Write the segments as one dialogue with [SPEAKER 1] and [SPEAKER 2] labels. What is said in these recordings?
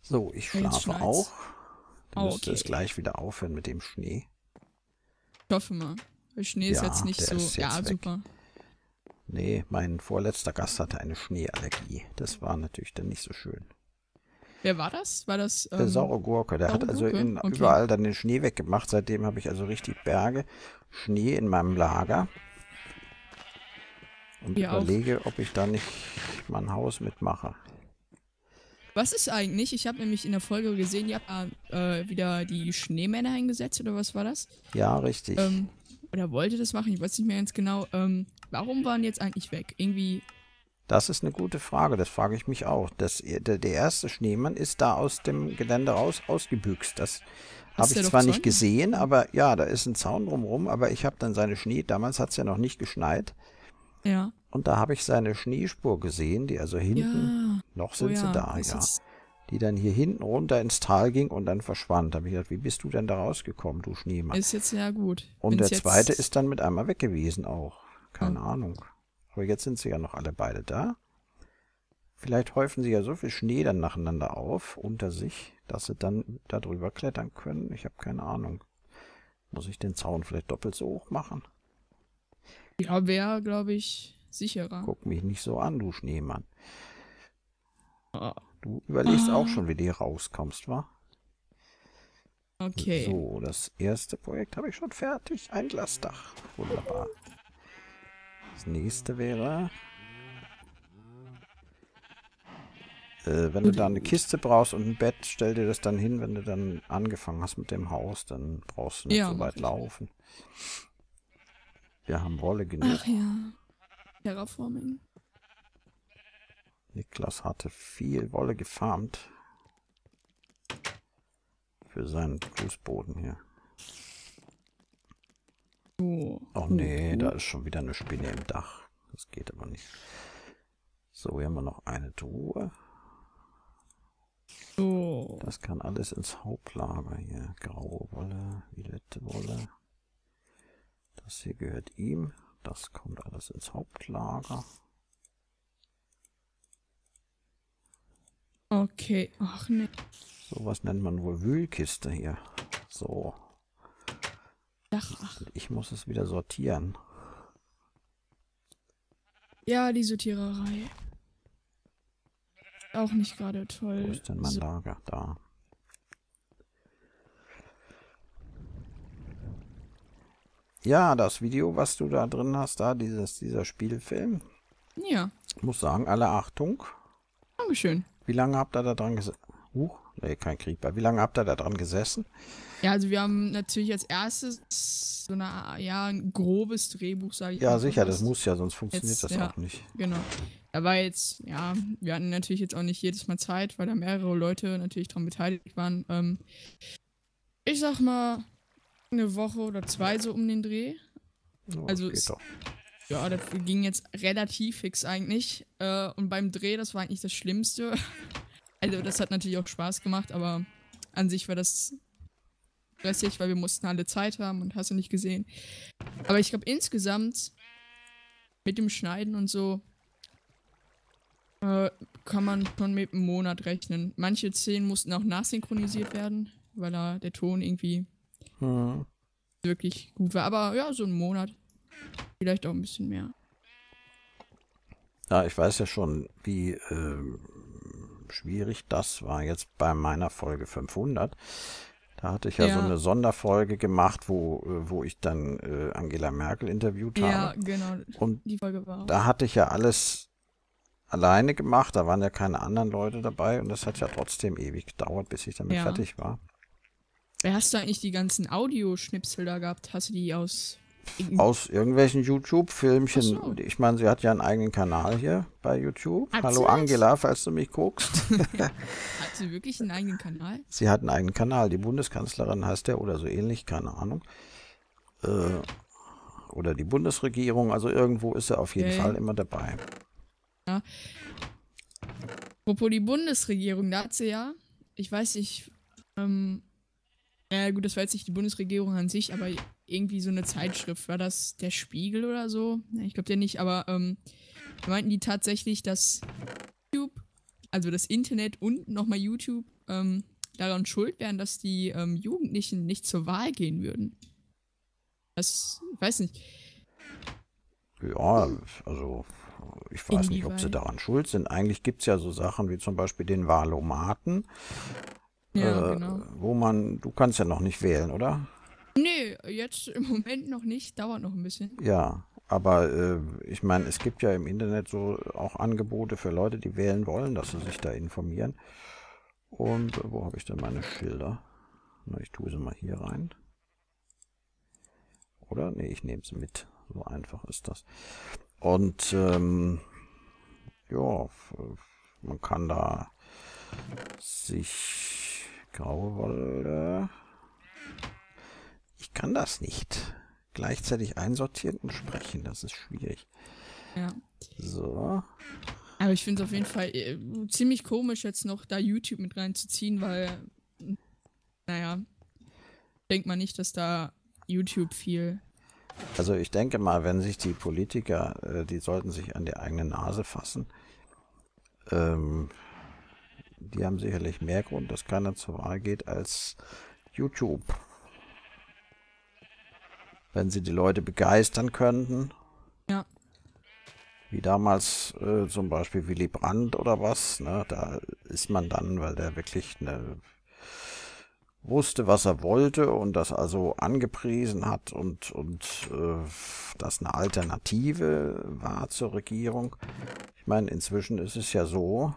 [SPEAKER 1] So, ich
[SPEAKER 2] Ja, jetzt
[SPEAKER 1] schlafe
[SPEAKER 2] schneit's.
[SPEAKER 1] auch. Dann müsste es
[SPEAKER 2] Okay.
[SPEAKER 1] gleich wieder aufhören mit dem Schnee.
[SPEAKER 2] Ich hoffe mal. Der Schnee ist jetzt
[SPEAKER 1] Ja,
[SPEAKER 2] nicht
[SPEAKER 1] der
[SPEAKER 2] so.
[SPEAKER 1] ist
[SPEAKER 2] Ja,
[SPEAKER 1] jetzt weg.
[SPEAKER 2] super.
[SPEAKER 1] Nee, mein vorletzter Gast hatte eine Schneeallergie. Das war natürlich dann nicht so schön.
[SPEAKER 2] Wer war das? War das
[SPEAKER 1] Saure Gurke, der hat
[SPEAKER 2] saure
[SPEAKER 1] also
[SPEAKER 2] Gurke? Okay.
[SPEAKER 1] überall dann den Schnee weggemacht. Seitdem habe ich also richtig Berge Schnee in meinem Lager und
[SPEAKER 2] Hier auch.
[SPEAKER 1] überlege, ob ich da nicht mein Haus mitmache.
[SPEAKER 2] Was ist eigentlich? Ich habe nämlich in der Folge gesehen, ihr habt wieder die Schneemänner eingesetzt, oder was war das?
[SPEAKER 1] Ja, richtig.
[SPEAKER 2] Oder wollte das machen? Ich weiß nicht mehr ganz genau. Warum waren die jetzt eigentlich weg? Irgendwie.
[SPEAKER 1] Das ist eine gute Frage, das frage ich mich auch. Der erste Schneemann ist da aus dem Gelände ausgebüxt. Das habe
[SPEAKER 2] Hast du
[SPEAKER 1] ich
[SPEAKER 2] ja doch
[SPEAKER 1] zwar nicht
[SPEAKER 2] Zäune?
[SPEAKER 1] gesehen, aber ja, da ist ein Zaun drumherum, aber ich habe dann seine damals hat es ja noch nicht geschneit,
[SPEAKER 2] Ja.
[SPEAKER 1] und da habe ich seine Schneespur gesehen, die also hinten,
[SPEAKER 2] Ja.
[SPEAKER 1] noch
[SPEAKER 2] Oh
[SPEAKER 1] sind sie
[SPEAKER 2] ja.
[SPEAKER 1] da,
[SPEAKER 2] Das
[SPEAKER 1] ja,
[SPEAKER 2] ist.
[SPEAKER 1] die dann hier hinten runter ins Tal ging und dann verschwand. Da habe ich gedacht, wie bist du denn da rausgekommen, du Schneemann?
[SPEAKER 2] Ist jetzt ja gut.
[SPEAKER 1] Und
[SPEAKER 2] Wenn's
[SPEAKER 1] der zweite
[SPEAKER 2] jetzt.
[SPEAKER 1] ist dann mit einmal weg gewesen auch.
[SPEAKER 2] Oh.
[SPEAKER 1] Keine Ahnung. Aber jetzt sind sie ja noch alle beide da. Vielleicht häufen sie ja so viel Schnee dann nacheinander auf, unter sich, dass sie dann da drüber klettern können. Ich habe keine Ahnung. Muss ich den Zaun vielleicht doppelt so hoch machen?
[SPEAKER 2] Ja, wäre, glaube ich, sicherer.
[SPEAKER 1] Guck mich nicht so an, du Schneemann.
[SPEAKER 2] Oh.
[SPEAKER 1] Du überlegst auch
[SPEAKER 2] Ah,
[SPEAKER 1] schon, wie du hier rauskommst, wa?
[SPEAKER 2] okay.
[SPEAKER 1] So, das erste Projekt habe ich schon fertig. Ein Glasdach. Wunderbar. Das nächste wäre, wenn du da eine Kiste brauchst und ein Bett, stell dir das dann hin, wenn du dann angefangen hast mit dem Haus. Dann brauchst du nicht
[SPEAKER 2] Ja,
[SPEAKER 1] so
[SPEAKER 2] mach
[SPEAKER 1] weit
[SPEAKER 2] ich.
[SPEAKER 1] laufen. Wir haben Wolle genug.
[SPEAKER 2] Ach ja. Terraforming.
[SPEAKER 1] Niklas hatte viel Wolle gefarmt für seinen Fußboden hier.
[SPEAKER 2] Oh.
[SPEAKER 1] Oh nee, da ist schon wieder eine Spinne im Dach. Das geht aber nicht. So, hier haben wir noch eine Truhe.
[SPEAKER 2] Oh.
[SPEAKER 1] Das kann alles ins Hauptlager hier. Graue Wolle, violette Wolle. Das hier gehört ihm. Das kommt alles ins Hauptlager.
[SPEAKER 2] Okay. Ach ne.
[SPEAKER 1] Sowas nennt man wohl Wühlkiste hier. So,
[SPEAKER 2] Ach.
[SPEAKER 1] und ich muss es wieder sortieren.
[SPEAKER 2] Ja, die Sortiererei. Auch nicht gerade
[SPEAKER 1] Wo
[SPEAKER 2] toll.
[SPEAKER 1] ist denn mein
[SPEAKER 2] So.
[SPEAKER 1] Lager? Da. Ja, das Video, was du da drin hast, da, dieser Spielfilm.
[SPEAKER 2] Ja.
[SPEAKER 1] Ich muss sagen, alle Achtung.
[SPEAKER 2] Dankeschön.
[SPEAKER 1] Wie lange habt ihr da dran gesessen? Nee, kein Creeper. Wie lange habt ihr da dran gesessen?
[SPEAKER 2] Ja, also wir haben natürlich als erstes so ein grobes Drehbuch, sage ich
[SPEAKER 1] Ja,
[SPEAKER 2] mal.
[SPEAKER 1] sicher, das muss ja, sonst funktioniert
[SPEAKER 2] Jetzt,
[SPEAKER 1] das
[SPEAKER 2] ja,
[SPEAKER 1] auch nicht.
[SPEAKER 2] genau. Aber jetzt, ja, wir hatten natürlich jetzt auch nicht jedes Mal Zeit, weil da mehrere Leute natürlich dran beteiligt waren. Ich sag mal, eine Woche oder zwei so um den Dreh.
[SPEAKER 1] Oh,
[SPEAKER 2] Also
[SPEAKER 1] das geht doch.
[SPEAKER 2] ja, das ging jetzt relativ fix eigentlich. Und beim Dreh, das war eigentlich das Schlimmste. Also das hat natürlich auch Spaß gemacht, aber an sich war das stressig, weil wir mussten alle Zeit haben und hast du nicht gesehen. Aber ich glaube insgesamt mit dem Schneiden und so kann man schon mit einem Monat rechnen. Manche Szenen mussten auch nachsynchronisiert werden, weil da der Ton irgendwie
[SPEAKER 1] Hm.
[SPEAKER 2] wirklich gut war. Aber ja, so ein Monat. Vielleicht auch ein bisschen mehr.
[SPEAKER 1] Ja, ich weiß ja schon, wie schwierig das war jetzt bei meiner Folge 500. Da hatte ich ja so
[SPEAKER 2] Ja,
[SPEAKER 1] eine Sonderfolge gemacht, wo ich dann Angela Merkel interviewt
[SPEAKER 2] ja,
[SPEAKER 1] habe.
[SPEAKER 2] genau.
[SPEAKER 1] Und
[SPEAKER 2] Die Folge war auch.
[SPEAKER 1] da hatte ich ja alles alleine gemacht. Da waren ja keine anderen Leute dabei. Und das hat ja trotzdem ewig gedauert, bis ich damit
[SPEAKER 2] Ja.
[SPEAKER 1] fertig war.
[SPEAKER 2] Wer hast du eigentlich die ganzen Audioschnipsel da gehabt? Hast du die aus.
[SPEAKER 1] Aus irgendwelchen YouTube-Filmchen.
[SPEAKER 2] Ach so.
[SPEAKER 1] Ich meine, sie hat ja einen eigenen Kanal hier bei YouTube.
[SPEAKER 2] Hat
[SPEAKER 1] Hallo
[SPEAKER 2] sie
[SPEAKER 1] Angela, falls du mich guckst.
[SPEAKER 2] Hat sie wirklich einen eigenen Kanal?
[SPEAKER 1] Sie hat einen eigenen Kanal. Die Bundeskanzlerin heißt der oder so ähnlich, keine Ahnung. Oder die Bundesregierung. Also irgendwo ist er auf jeden
[SPEAKER 2] Okay.
[SPEAKER 1] Fall immer dabei.
[SPEAKER 2] Apropos die Bundesregierung, da hat sie ja, ich weiß nicht, ja gut, das war jetzt nicht die Bundesregierung an sich, aber irgendwie so eine Zeitschrift. War das der Spiegel oder so? Ja, ich glaube der nicht, aber meinten die tatsächlich, dass YouTube, also das Internet und nochmal YouTube, daran schuld wären, dass die Jugendlichen nicht zur Wahl gehen würden. Das, ich weiß nicht.
[SPEAKER 1] Ja, also ich weiß nicht, ob sie
[SPEAKER 2] Inwieweit?
[SPEAKER 1] daran schuld sind. Eigentlich gibt es ja so Sachen wie zum Beispiel den Wahlomaten,
[SPEAKER 2] Ja, genau.
[SPEAKER 1] du kannst ja noch nicht wählen, oder?
[SPEAKER 2] Nee, jetzt im Moment noch nicht, dauert noch ein bisschen.
[SPEAKER 1] Ja, aber ich meine, es gibt ja im Internet so auch Angebote für Leute, die wählen wollen, dass sie sich da informieren. Und wo habe ich denn meine Schilder? Na, ich tue sie mal hier rein. Oder? Nee, ich nehme sie mit. So einfach ist das. Und ja, man kann da sich graue Wolle. Ich kann das nicht. Gleichzeitig einsortieren und sprechen. Das ist schwierig.
[SPEAKER 2] Ja.
[SPEAKER 1] So.
[SPEAKER 2] Aber ich finde es auf jeden Fall ziemlich komisch, jetzt noch da YouTube mit reinzuziehen, weil, naja, denkt man nicht, dass da YouTube viel.
[SPEAKER 1] Also ich denke mal, wenn sich die Politiker, die sollten sich an die eigene Nase fassen. Die haben sicherlich mehr Grund, dass keiner zur Wahl geht, als YouTube. Wenn sie die Leute begeistern könnten,
[SPEAKER 2] Ja,
[SPEAKER 1] wie damals zum Beispiel Willy Brandt oder was, ne, da ist man dann, weil der wirklich wusste, was er wollte und das also angepriesen hat und das eine Alternative war zur Regierung. Ich meine, inzwischen ist es ja so,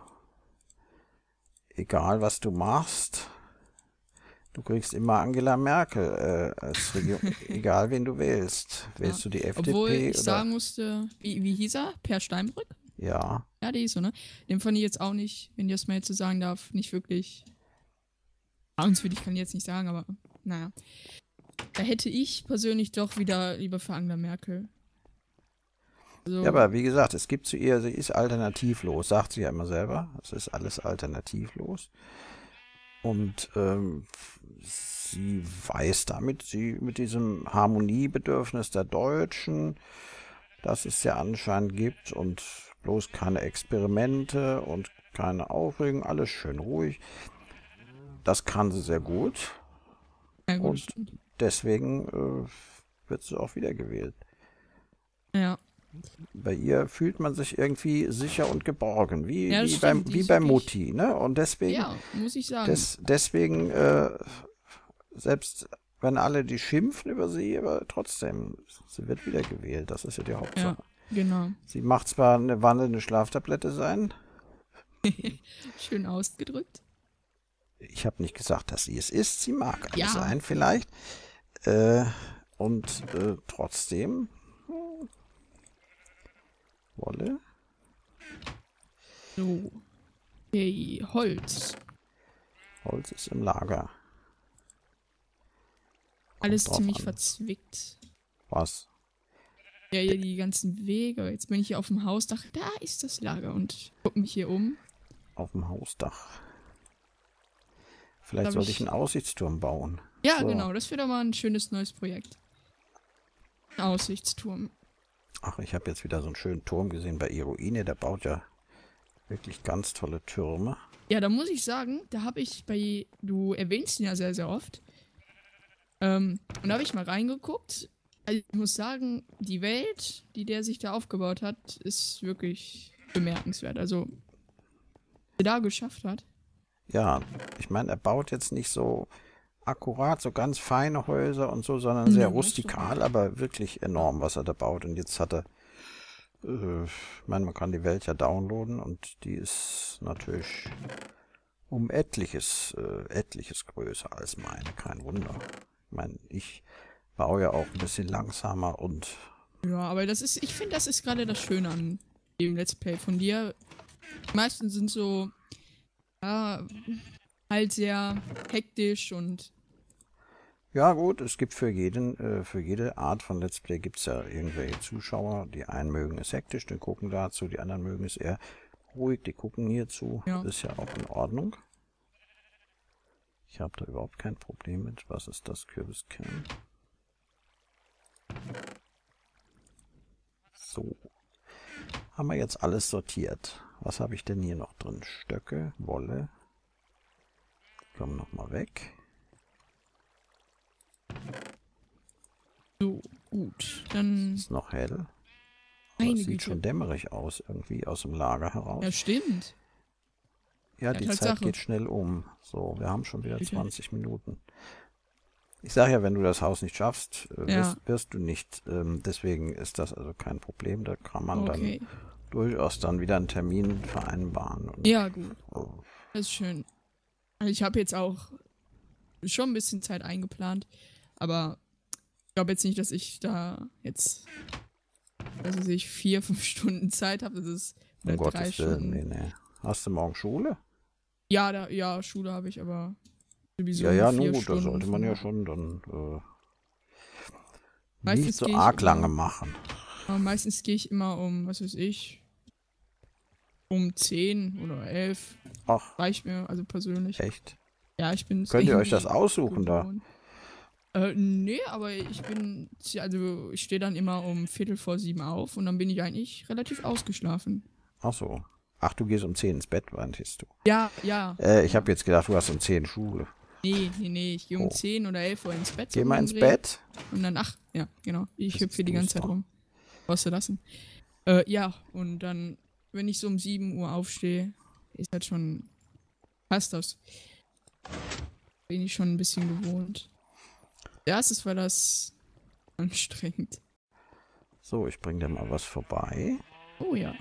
[SPEAKER 1] egal was du machst, du kriegst immer Angela Merkel als Regierung, egal wen du wählst.
[SPEAKER 2] ja.
[SPEAKER 1] Wählst du die
[SPEAKER 2] Obwohl
[SPEAKER 1] FDP
[SPEAKER 2] ich
[SPEAKER 1] oder?
[SPEAKER 2] sagen musste, wie hieß er? Per Steinbrück?
[SPEAKER 1] Ja,
[SPEAKER 2] Ja, der hieß so, ne? Den fand ich jetzt auch nicht, wenn ich das mal jetzt so sagen darf, nicht wirklich. Fragenswürdig kann ich jetzt nicht sagen, aber naja. Da hätte ich persönlich doch wieder lieber für Angela Merkel. Also,
[SPEAKER 1] ja, aber wie gesagt, es gibt zu ihr, sie ist alternativlos, sagt sie ja immer selber. Es ist alles alternativlos. Und sie weiß damit, sie mit diesem Harmoniebedürfnis der Deutschen, das es ja anscheinend gibt und bloß keine Experimente und keine Aufregung, alles schön ruhig. Das kann sie sehr gut
[SPEAKER 2] ja gut,
[SPEAKER 1] und
[SPEAKER 2] stimmt.
[SPEAKER 1] deswegen wird sie auch wiedergewählt.
[SPEAKER 2] Ja.
[SPEAKER 1] Bei ihr fühlt man sich irgendwie sicher und geborgen,
[SPEAKER 2] Ja, das
[SPEAKER 1] wie
[SPEAKER 2] stimmt. Die
[SPEAKER 1] wie
[SPEAKER 2] ist
[SPEAKER 1] bei
[SPEAKER 2] wirklich,
[SPEAKER 1] Mutti, ne? Und deswegen,
[SPEAKER 2] ja, muss ich sagen.
[SPEAKER 1] deswegen, selbst wenn alle die schimpfen über sie, aber trotzdem, sie wird wiedergewählt. Das ist ja die
[SPEAKER 2] Ja,
[SPEAKER 1] Hauptsache.
[SPEAKER 2] genau.
[SPEAKER 1] Sie macht zwar eine wandelnde Schlaftablette sein.
[SPEAKER 2] Schön ausgedrückt.
[SPEAKER 1] Ich habe nicht gesagt, dass sie es ist. Sie mag eine
[SPEAKER 2] Ja.
[SPEAKER 1] sein vielleicht. Äh, und trotzdem, Wolle.
[SPEAKER 2] So. Okay, Holz.
[SPEAKER 1] Holz ist im Lager.
[SPEAKER 2] Alles
[SPEAKER 1] drauf
[SPEAKER 2] ziemlich
[SPEAKER 1] an.
[SPEAKER 2] verzwickt.
[SPEAKER 1] Was?
[SPEAKER 2] Ja, hier die ganzen Wege. Jetzt bin ich hier auf dem Hausdach. Da ist das Lager und guck mich hier um.
[SPEAKER 1] Auf dem Hausdach. Vielleicht
[SPEAKER 2] Darf
[SPEAKER 1] sollte ich
[SPEAKER 2] ich-
[SPEAKER 1] einen Aussichtsturm bauen.
[SPEAKER 2] Ja,
[SPEAKER 1] So.
[SPEAKER 2] genau. Das wäre doch mal ein schönes neues Projekt. Ein Aussichtsturm.
[SPEAKER 1] Ach, ich habe jetzt wieder so einen schönen Turm gesehen bei Iroine. Der baut ja wirklich ganz tolle Türme.
[SPEAKER 2] Ja, da muss ich sagen, da habe ich bei, du erwähnst ihn ja sehr, sehr oft. Und da habe ich mal reingeguckt. Also ich muss sagen, die Welt, die der sich da aufgebaut hat, ist wirklich bemerkenswert. Also, was er da geschafft hat.
[SPEAKER 1] Ja, ich meine, er baut jetzt nicht so akkurat, so ganz feine Häuser und so, sondern sehr
[SPEAKER 2] Nö, das ist doch
[SPEAKER 1] rustikal, aber wirklich enorm, was er da baut. Und jetzt hat er, ich meine, man kann die Welt ja downloaden und die ist natürlich um etliches größer als meine. Kein Wunder. Ich meine, ich baue ja auch ein bisschen langsamer und
[SPEAKER 2] Ja, aber das ist, ich finde, das ist gerade das Schöne an dem Let's Play von dir. Die meisten sind so, ja, halt sehr hektisch und
[SPEAKER 1] ja gut, es gibt für jede Art von Let's Play gibt es ja irgendwelche Zuschauer. Die einen mögen es hektisch, die gucken dazu, die anderen mögen es eher ruhig, die gucken hierzu.
[SPEAKER 2] Ja.
[SPEAKER 1] Ist ja auch in Ordnung. Ich habe da überhaupt kein Problem mit. Was ist das? Kürbiskern. So. Haben wir jetzt alles sortiert. Was habe ich denn hier noch drin? Stöcke, Wolle. komm nochmal weg.
[SPEAKER 2] So, gut. Dann.
[SPEAKER 1] Ist noch hell. Aber
[SPEAKER 2] Meine
[SPEAKER 1] es sieht
[SPEAKER 2] Güte.
[SPEAKER 1] schon dämmerig aus, irgendwie aus dem Lager heraus.
[SPEAKER 2] Ja, stimmt.
[SPEAKER 1] Ja,
[SPEAKER 2] Ja,
[SPEAKER 1] die Zeit
[SPEAKER 2] Tatsache.
[SPEAKER 1] geht schnell um. So, wir haben schon wieder
[SPEAKER 2] Güte.
[SPEAKER 1] 20 Minuten. Ich sage ja, wenn du das Haus nicht schaffst,
[SPEAKER 2] Ja.
[SPEAKER 1] wirst du nicht. Deswegen ist das also kein Problem. Da kann man
[SPEAKER 2] Okay.
[SPEAKER 1] dann durchaus dann wieder einen Termin vereinbaren. Und,
[SPEAKER 2] Ja, gut.
[SPEAKER 1] oh,
[SPEAKER 2] Das ist schön. Also ich habe jetzt auch schon ein bisschen Zeit eingeplant, aber ich glaube jetzt nicht, dass ich da jetzt, dass ich 4, 5 Stunden Zeit habe. Das ist
[SPEAKER 1] um
[SPEAKER 2] oder 3
[SPEAKER 1] Gottes Willen,
[SPEAKER 2] Stunden.
[SPEAKER 1] nee. Hast du morgen Schule?
[SPEAKER 2] Ja, ja, Schule habe ich, aber sowieso
[SPEAKER 1] Ja,
[SPEAKER 2] nur
[SPEAKER 1] ja,
[SPEAKER 2] 4
[SPEAKER 1] nun gut, da
[SPEAKER 2] Stunden.
[SPEAKER 1] sollte man ja
[SPEAKER 2] von-
[SPEAKER 1] schon dann nicht
[SPEAKER 2] Meistens
[SPEAKER 1] so
[SPEAKER 2] gehe ich
[SPEAKER 1] arg lange
[SPEAKER 2] immer,
[SPEAKER 1] machen.
[SPEAKER 2] aber meistens gehe ich immer um, was weiß ich, um 10 oder 11.
[SPEAKER 1] Ach,
[SPEAKER 2] Reicht mir, also persönlich.
[SPEAKER 1] echt?
[SPEAKER 2] Ja, ich bin es
[SPEAKER 1] Könnt ihr euch das
[SPEAKER 2] irgendwie
[SPEAKER 1] aussuchen da?
[SPEAKER 2] gewohnt. Nee, aber also ich stehe dann immer um 6:45 auf und dann bin ich eigentlich relativ ausgeschlafen.
[SPEAKER 1] Ach so. Ach, du gehst um 10 ins Bett, meintest du?
[SPEAKER 2] Ja.
[SPEAKER 1] Ich habe jetzt gedacht, du hast um 10 Schule.
[SPEAKER 2] Nee, ich gehe um
[SPEAKER 1] Oh.
[SPEAKER 2] 10 oder 11 Uhr ins Bett.
[SPEAKER 1] Geh
[SPEAKER 2] so
[SPEAKER 1] mal
[SPEAKER 2] um
[SPEAKER 1] ins
[SPEAKER 2] den Dreh.
[SPEAKER 1] Bett.
[SPEAKER 2] Und dann, ja, genau. Ich
[SPEAKER 1] Das
[SPEAKER 2] hüpfe hier die
[SPEAKER 1] tust
[SPEAKER 2] ganze Zeit
[SPEAKER 1] du.
[SPEAKER 2] rum. Brauchst du lassen. Ja, und dann, wenn ich so um 7 Uhr aufstehe, ist halt schon, passt das. Bin ich schon ein bisschen gewohnt. Erstes war das anstrengend.
[SPEAKER 1] So, ich bring dir mal was vorbei.
[SPEAKER 2] Oh ja.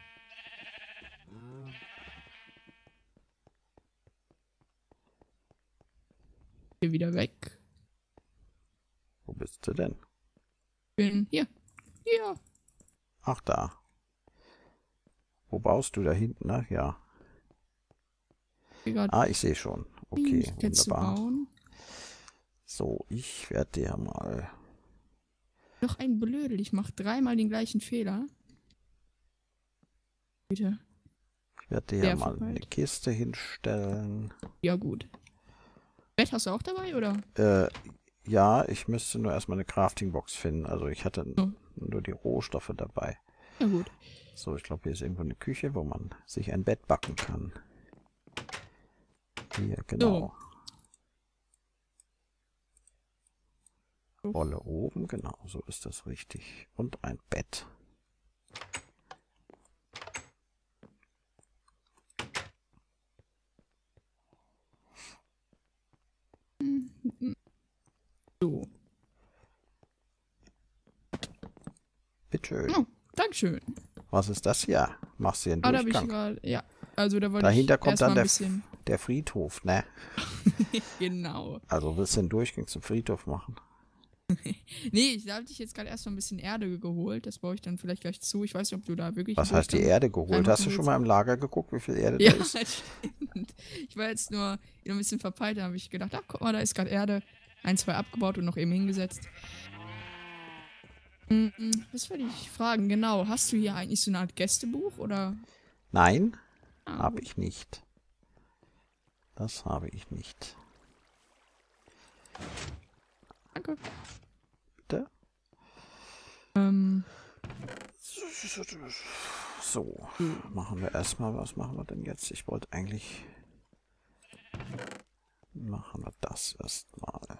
[SPEAKER 2] Hier wieder weg.
[SPEAKER 1] Wo bist du denn?
[SPEAKER 2] Bin hier. Hier.
[SPEAKER 1] Ach, da. Wo baust du da hinten? Ach ja.
[SPEAKER 2] Hier gerade
[SPEAKER 1] Ah, ich sehe schon. Okay,
[SPEAKER 2] jetzt
[SPEAKER 1] wunderbar.
[SPEAKER 2] bauen.
[SPEAKER 1] So, ich werde dir mal...
[SPEAKER 2] Doch ein Blödel. Ich mache 3-mal den gleichen Fehler. Bitte.
[SPEAKER 1] Ich werde dir
[SPEAKER 2] Sehr
[SPEAKER 1] mal eine
[SPEAKER 2] verpeilt.
[SPEAKER 1] Kiste hinstellen.
[SPEAKER 2] Ja, gut. Bett hast du auch dabei, oder?
[SPEAKER 1] Ja, ich müsste nur erstmal eine Crafting-Box finden. Also ich hatte
[SPEAKER 2] Oh.
[SPEAKER 1] nur die Rohstoffe dabei.
[SPEAKER 2] Ja, gut.
[SPEAKER 1] So, ich glaube, hier ist irgendwo eine Küche, wo man sich ein Bett backen kann. Hier, genau.
[SPEAKER 2] So.
[SPEAKER 1] Rolle oben, genau, so ist das richtig. Und ein Bett.
[SPEAKER 2] So.
[SPEAKER 1] Bitteschön.
[SPEAKER 2] Oh, Dankeschön.
[SPEAKER 1] Was ist das hier? Machst du hier einen
[SPEAKER 2] Ah, da habe ich
[SPEAKER 1] Durchgang?
[SPEAKER 2] gerade, ja. Also da wollte
[SPEAKER 1] Dahinter
[SPEAKER 2] ich
[SPEAKER 1] kommt
[SPEAKER 2] erstmal
[SPEAKER 1] dann
[SPEAKER 2] ein bisschen.
[SPEAKER 1] der Friedhof, ne?
[SPEAKER 2] Genau.
[SPEAKER 1] Also willst du einen Durchgang zum Friedhof machen?
[SPEAKER 2] Nee, da habe ich jetzt gerade erstmal ein bisschen Erde geholt. Das baue ich dann vielleicht gleich zu. Ich weiß nicht, ob du da wirklich.
[SPEAKER 1] Was
[SPEAKER 2] einen
[SPEAKER 1] heißt die
[SPEAKER 2] Durchgang
[SPEAKER 1] Erde geholt?
[SPEAKER 2] reinmachen
[SPEAKER 1] Hast du schon
[SPEAKER 2] willst.
[SPEAKER 1] mal im Lager geguckt, wie viel Erde
[SPEAKER 2] Ja,
[SPEAKER 1] da ist?
[SPEAKER 2] stimmt. Ich war jetzt nur ein bisschen verpeilt. Da habe ich gedacht, ach, guck mal, da ist gerade Erde. 1, 2 abgebaut und noch eben hingesetzt. Was wollte ich fragen? Genau. Hast du hier eigentlich so eine Art Gästebuch oder?
[SPEAKER 1] Nein,
[SPEAKER 2] Ah,
[SPEAKER 1] habe
[SPEAKER 2] gut.
[SPEAKER 1] ich nicht. Das habe ich nicht.
[SPEAKER 2] Danke.
[SPEAKER 1] Bitte?
[SPEAKER 2] Ähm,
[SPEAKER 1] So, machen wir erstmal, was machen wir denn jetzt? Ich wollte eigentlich... Machen wir das erstmal.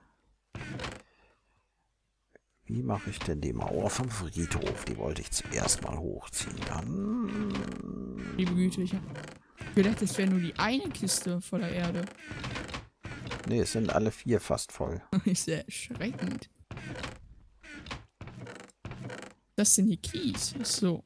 [SPEAKER 1] Wie mache ich denn die Mauer vom Friedhof? Die wollte ich zuerst mal hochziehen. Dann...
[SPEAKER 2] liebe Güte, ich hab gedacht, das wäre nur die eine Kiste voller Erde.
[SPEAKER 1] Ne, es sind alle 4 fast voll.
[SPEAKER 2] Ist ja erschreckend. Das sind die Keys. So.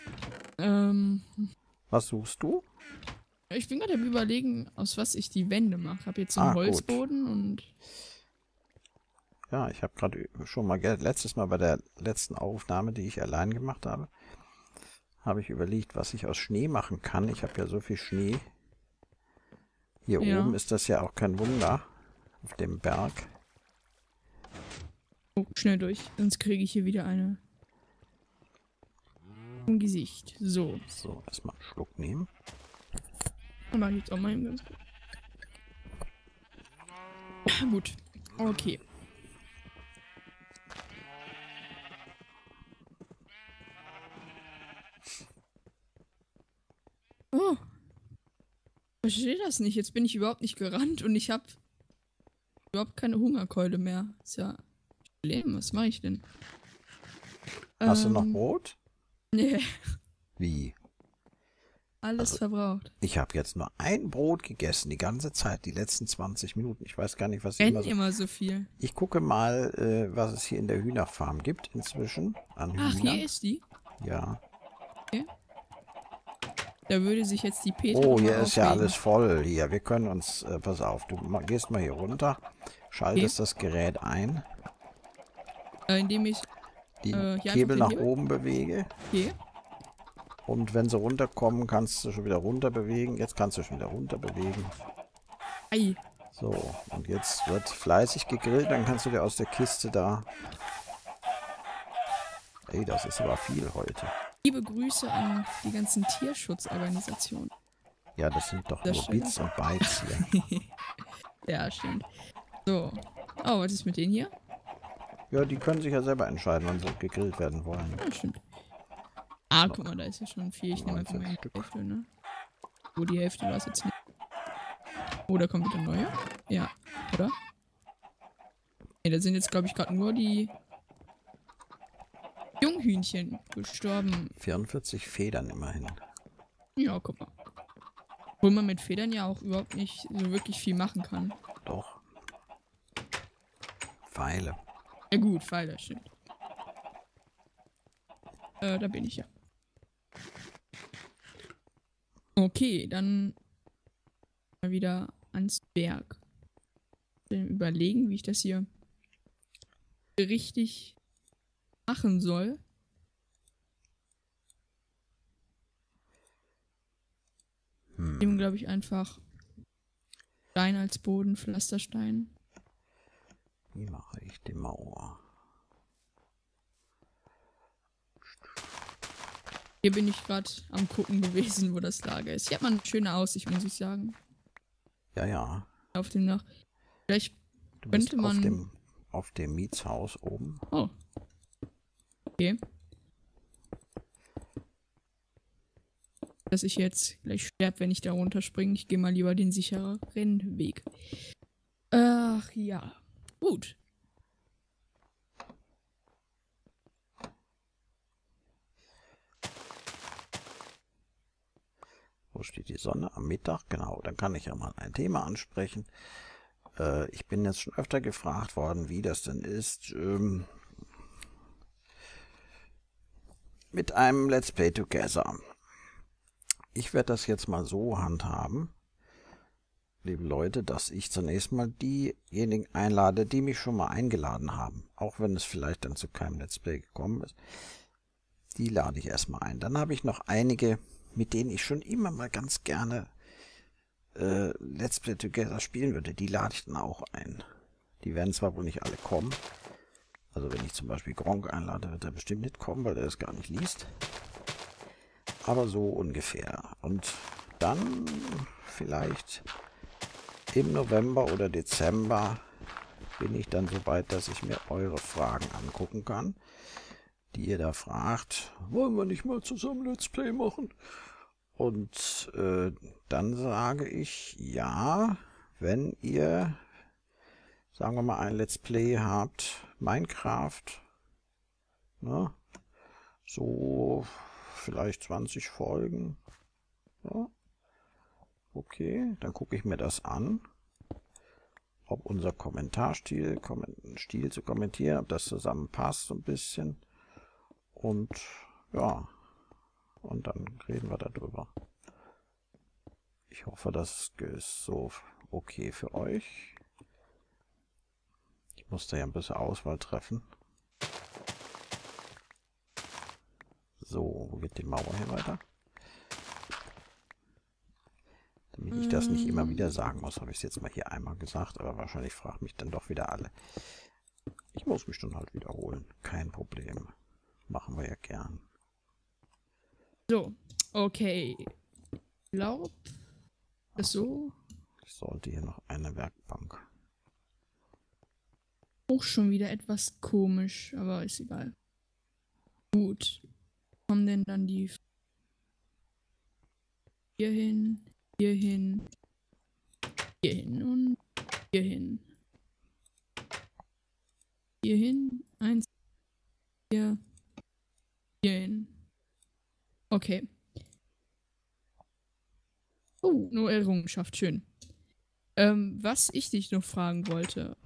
[SPEAKER 1] Was suchst du?
[SPEAKER 2] Ich bin gerade am Überlegen, aus was ich die Wände mache. Hab jetzt so einen
[SPEAKER 1] Ah, gut.
[SPEAKER 2] Holzboden und.
[SPEAKER 1] Ja, ich habe gerade schon mal letztes Mal bei der letzten Aufnahme, die ich allein gemacht habe, habe ich überlegt, was ich aus Schnee machen kann. Ich habe ja so viel Schnee. Hier
[SPEAKER 2] Ja.
[SPEAKER 1] oben ist das ja auch kein Wunder. Auf dem Berg.
[SPEAKER 2] Oh, schnell durch, sonst kriege ich hier wieder eine. Im Gesicht. So.
[SPEAKER 1] So, erstmal einen Schluck nehmen.
[SPEAKER 2] Und dann jetzt auch mal eben ganz gut. Gut. Okay. Oh. verstehe das nicht. Jetzt bin ich überhaupt nicht gerannt und ich habe überhaupt keine Hungerkeule mehr. Ist ja schlimm. Was mache ich denn?
[SPEAKER 1] Hast du noch Brot?
[SPEAKER 2] Nee,
[SPEAKER 1] Wie?
[SPEAKER 2] alles
[SPEAKER 1] Also,
[SPEAKER 2] verbraucht.
[SPEAKER 1] ich habe jetzt nur ein Brot gegessen, die ganze Zeit, die letzten 20 Minuten. Ich weiß gar nicht, was
[SPEAKER 2] Rennen immer so viel.
[SPEAKER 1] Ich gucke mal, was es hier in der Hühnerfarm gibt inzwischen an
[SPEAKER 2] Ach,
[SPEAKER 1] Hühnern.
[SPEAKER 2] hier ist die.
[SPEAKER 1] Ja.
[SPEAKER 2] Okay. Da würde sich jetzt die Petra
[SPEAKER 1] Oh,
[SPEAKER 2] doch mal
[SPEAKER 1] hier ist ja
[SPEAKER 2] aufregen.
[SPEAKER 1] alles voll. Hier, wir können uns, pass auf, du gehst mal hier runter, schaltest das Gerät ein,
[SPEAKER 2] Indem ich
[SPEAKER 1] die
[SPEAKER 2] hier einfach
[SPEAKER 1] Hebel
[SPEAKER 2] den
[SPEAKER 1] nach
[SPEAKER 2] Hebel.
[SPEAKER 1] oben bewege.
[SPEAKER 2] Okay.
[SPEAKER 1] Und wenn sie runterkommen, kannst du schon wieder runter bewegen. Jetzt kannst du schon wieder runter bewegen.
[SPEAKER 2] Ei.
[SPEAKER 1] So, und jetzt wird fleißig gegrillt. Dann kannst du dir aus der Kiste da... Ey, das ist aber viel heute.
[SPEAKER 2] Liebe Grüße an die ganzen Tierschutzorganisationen.
[SPEAKER 1] Ja, das sind doch
[SPEAKER 2] Das
[SPEAKER 1] nur
[SPEAKER 2] stimmt.
[SPEAKER 1] Bits und Bytes hier.
[SPEAKER 2] Ja, stimmt. So. Oh, was ist mit denen hier?
[SPEAKER 1] Ja, die können sich ja selber entscheiden, wann sie gegrillt werden wollen.
[SPEAKER 2] Ja, stimmt. Ah, guck mal, da ist ja schon viel. Ich nehme einfach
[SPEAKER 1] 19
[SPEAKER 2] mal die
[SPEAKER 1] Stück.
[SPEAKER 2] Hälfte, ne? Oh, die Hälfte war es jetzt nicht. Oh, da kommt wieder neue. Ja, oder? Ne, da sind jetzt, glaube ich, gerade nur die Junghühnchen gestorben.
[SPEAKER 1] 44 Federn immerhin.
[SPEAKER 2] Ja, guck mal. Obwohl man mit Federn ja auch überhaupt nicht so wirklich viel machen kann.
[SPEAKER 1] Doch. Pfeile.
[SPEAKER 2] Ja gut, Pfeile, stimmt. Da bin ich ja. Okay, dann mal wieder ans Berg. Überlegen, wie ich das hier richtig machen soll. Nehmen, glaube ich, einfach Stein als Boden, Pflasterstein.
[SPEAKER 1] Wie mache ich die Mauer?
[SPEAKER 2] Hier bin ich gerade am gucken gewesen, wo das Lager ist. Hier hat man eine schöne Aussicht, muss ich sagen.
[SPEAKER 1] Ja, ja.
[SPEAKER 2] Auf dem Dach. Vielleicht
[SPEAKER 1] Du bist
[SPEAKER 2] könnte man...
[SPEAKER 1] auf dem Mietshaus oben.
[SPEAKER 2] Oh. Okay. Dass ich jetzt gleich sterbe, wenn ich da runterspringe. Ich gehe mal lieber den sicheren Weg. Ach ja. Gut.
[SPEAKER 1] Wo steht die Sonne? Am Mittag, genau. Dann kann ich ja mal ein Thema ansprechen. Ich bin jetzt schon öfter gefragt worden, wie das denn ist, mit einem Let's Play Together. Ich werde das jetzt mal so handhaben, liebe Leute, dass ich zunächst mal diejenigen einlade, die mich schon mal eingeladen haben. Auch wenn es vielleicht dann zu keinem Let's Play gekommen ist. Die lade ich erstmal ein. Dann habe ich noch einige, mit denen ich schon immer mal ganz gerne Let's Play Together spielen würde. Die lade ich dann auch ein. Die werden zwar wohl nicht alle kommen. Also wenn ich zum Beispiel Gronk einlade, wird er bestimmt nicht kommen, weil er es gar nicht liest. Aber so ungefähr. Und dann vielleicht im November oder Dezember bin ich dann so weit, dass ich mir eure Fragen angucken kann, die ihr da fragt. Wollen wir nicht mal zusammen Let's Play machen? Und dann sage ich, ja, wenn ihr, sagen wir mal, ein Let's Play habt, Minecraft, ne, so vielleicht 20 Folgen, ja, okay, dann gucke ich mir das an, ob unser Kommentarstil, Stil zu kommentieren, ob das zusammenpasst so ein bisschen und ja, und dann reden wir darüber. Ich hoffe, das ist so okay für euch. Ich musste ja ein bisschen Auswahl treffen. So, wo geht die Mauer hier weiter? Damit ich das nicht immer wieder sagen muss, habe ich es jetzt mal hier einmal gesagt, aber wahrscheinlich fragen mich dann doch wieder alle. Ich muss mich dann halt wiederholen. Kein Problem. Machen wir ja gern.
[SPEAKER 2] So. Okay. Ich glaube, das so.
[SPEAKER 1] Ich sollte hier noch eine Werkbank.
[SPEAKER 2] Auch schon wieder etwas komisch, aber ist egal. Gut. Kommen denn dann die hier hin, hier hin und hier hin. Hier hin. 1, hier hin. Okay. Oh, nur Errungenschaft, schön. Was ich dich noch fragen wollte.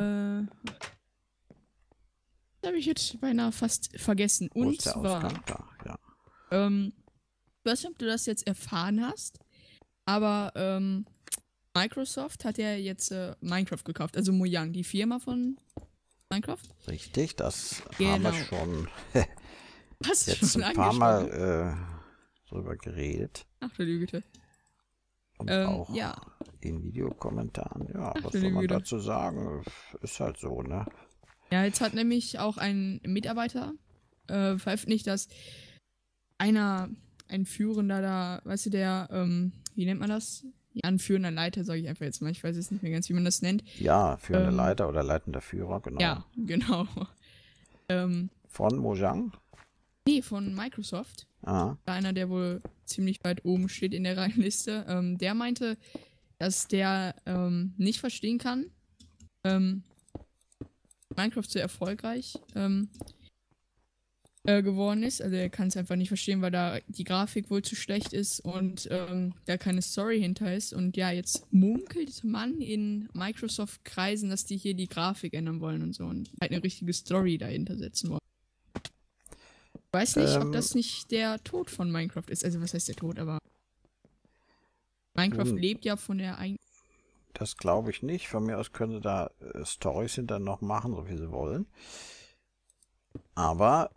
[SPEAKER 2] Habe ich jetzt beinahe fast vergessen.
[SPEAKER 1] Wo
[SPEAKER 2] Und
[SPEAKER 1] ist der
[SPEAKER 2] zwar,
[SPEAKER 1] Ausgang? Da, ja.
[SPEAKER 2] ich weiß nicht, ob du das jetzt erfahren hast, aber Microsoft hat ja jetzt Minecraft gekauft, also Mojang, die Firma von Minecraft.
[SPEAKER 1] Richtig, das
[SPEAKER 2] Genau.
[SPEAKER 1] haben wir schon
[SPEAKER 2] Hast du
[SPEAKER 1] jetzt
[SPEAKER 2] schon
[SPEAKER 1] ein paar
[SPEAKER 2] angesprochen?
[SPEAKER 1] Mal drüber geredet.
[SPEAKER 2] Ach du liebe Güte.
[SPEAKER 1] Und auch
[SPEAKER 2] Ja.
[SPEAKER 1] in Videokommentaren. Ja,
[SPEAKER 2] Ach,
[SPEAKER 1] was
[SPEAKER 2] du
[SPEAKER 1] soll
[SPEAKER 2] liebe
[SPEAKER 1] man
[SPEAKER 2] Güte.
[SPEAKER 1] dazu sagen? Ist halt so, ne?
[SPEAKER 2] Ja, jetzt hat nämlich auch ein Mitarbeiter veröffentlicht, dass ein Führender da, weißt du, der, wie nennt man das? Die anführender Leiter, sage ich einfach jetzt mal. Ich weiß jetzt nicht mehr ganz, wie man das nennt.
[SPEAKER 1] Ja, führende Leiter oder leitender Führer, genau.
[SPEAKER 2] Ja, genau.
[SPEAKER 1] Von Mojang?
[SPEAKER 2] Nee, von Microsoft.
[SPEAKER 1] Ah,
[SPEAKER 2] Einer, der wohl ziemlich weit oben steht in der Reihenliste. Der meinte, dass der nicht verstehen kann, Minecraft so erfolgreich geworden ist. Also er kann es einfach nicht verstehen, weil da die Grafik wohl zu schlecht ist und da keine Story hinter ist. Und ja, jetzt munkelt man in Microsoft-Kreisen, dass die hier die Grafik ändern wollen und so und halt eine richtige Story dahinter setzen wollen. Ich weiß nicht, ob das nicht der Tod von Minecraft ist. Also was heißt der Tod, aber Minecraft lebt ja von der eigenen...
[SPEAKER 1] das glaube ich nicht. Von mir aus können sie da Storys hinter noch machen, so wie sie wollen. Aber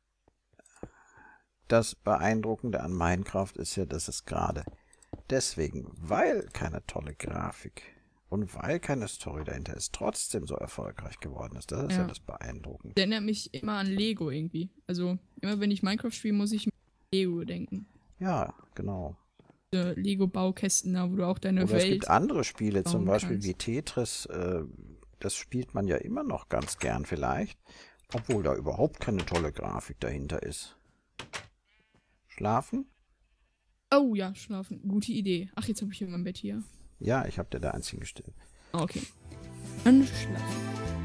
[SPEAKER 1] das Beeindruckende an Minecraft ist ja, dass es gerade deswegen, weil keine tolle Grafik und weil keine Story dahinter ist, trotzdem so erfolgreich geworden ist. Das ist ja das Beeindruckende.
[SPEAKER 2] Der erinnert mich immer an Lego irgendwie. Also immer wenn ich Minecraft spiele, muss ich an Lego denken.
[SPEAKER 1] Ja, genau.
[SPEAKER 2] Lego-Baukästen da, wo du auch deine
[SPEAKER 1] Oder
[SPEAKER 2] Welt...
[SPEAKER 1] es gibt andere Spiele, zum
[SPEAKER 2] bauen
[SPEAKER 1] Beispiel
[SPEAKER 2] kannst.
[SPEAKER 1] wie Tetris. Das spielt man ja immer noch ganz gern vielleicht, obwohl da überhaupt keine tolle Grafik dahinter ist. Schlafen?
[SPEAKER 2] Oh ja, schlafen. Gute Idee. Ach, jetzt habe ich hier mein Bett hier.
[SPEAKER 1] Ja, ich habe dir da eins hingestellt.
[SPEAKER 2] Ah, okay. Dann schlafen.